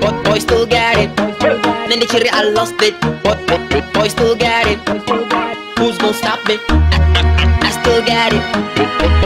but boy still got it. Then the cherry I lost it, but boy still got it. Who's gonna stop me? I still got it.